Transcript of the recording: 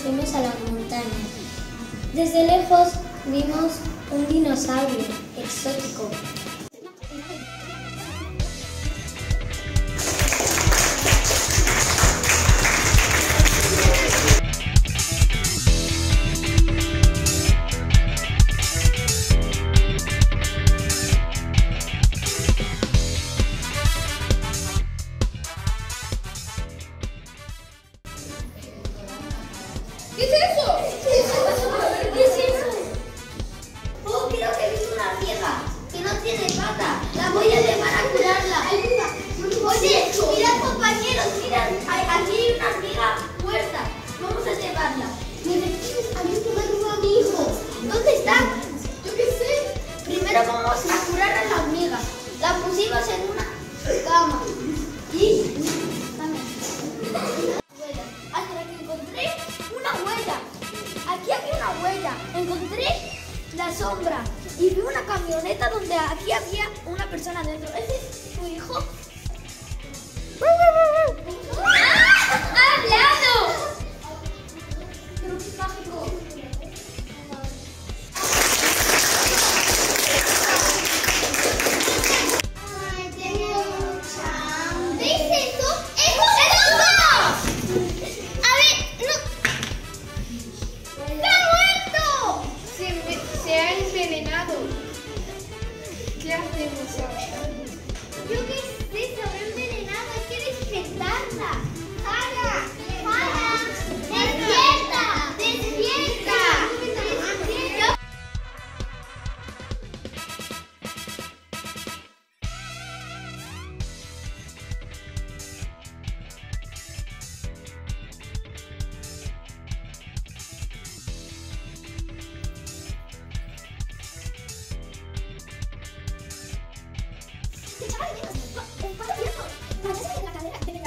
fuimos a las montañas. Desde lejos vimos un dinosaurio exótico. ¿Qué es eso? ¿Qué es eso? Oh, creo que he visto una hormiga que no tiene pata. La voy a llevar a curarla. Oye, mirad compañeros, mirad, aquí hay una hormiga muerta. Vamos a llevarla. ¿Me decís? Habéis tomado a mi hijo. ¿Dónde está? Yo qué sé. Primero vamos a curar a la hormiga. La pusimos en una cama. Y hasta que encontré una huella. Aquí había una huella. Encontré la sombra y vi una camioneta donde aquí había una persona dentro. ¿Ese es tu hijo? ¡Ha hablado! Pero qué mágico. Ay, tengo mucha hambre. ¿Veis eso? ¡Es un ¡A ver! ¡No! ¡Está muerto! Se ha envenenado. ¿Qué hacemos ahora? Yo qué sé, se habrá envenenado. Hay que despertarla. ¡Ana! ¡Ana! ¡Despierta! ¡Despierta! ¡Despierta! ¡Chaval, un par de la cadera!